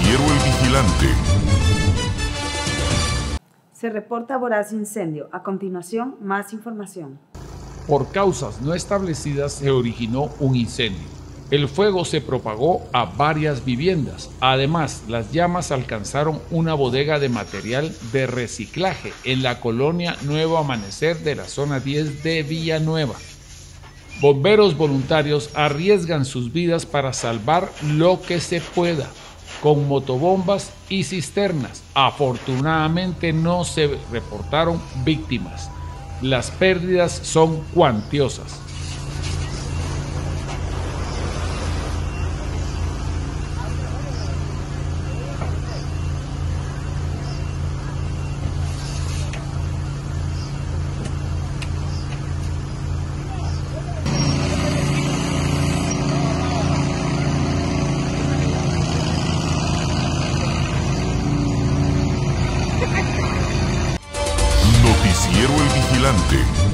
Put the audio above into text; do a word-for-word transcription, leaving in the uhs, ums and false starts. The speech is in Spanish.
Noticiero El Vigilante. Se reporta voraz incendio. A continuación, más información. Por causas no establecidas se originó un incendio. El fuego se propagó a varias viviendas. Además, las llamas alcanzaron una bodega de material de reciclaje en la colonia Nuevo Amanecer de la zona diez de Villanueva. Bomberos voluntarios arriesgan sus vidas para salvar lo que se pueda, con motobombas y cisternas. Afortunadamente no se reportaron víctimas. Las pérdidas son cuantiosas. Noticiero El Vigilante.